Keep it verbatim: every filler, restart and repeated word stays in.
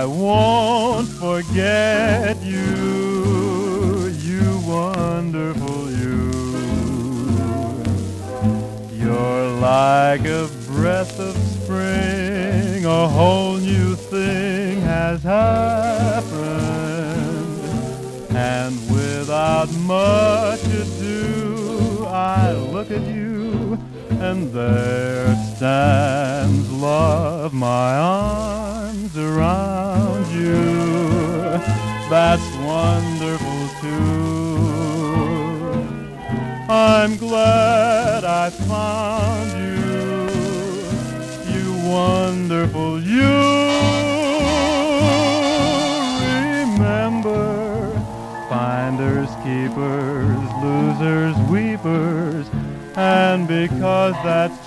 I won't forget you, you wonderful you. You're like a breath of spring, a whole new thing has happened, and without much ado, I look at you, and there stands love, my arms around you. That's wonderful too. I'm glad I found you, you wonderful you. Remember, finders, keepers, losers, weepers, and because that's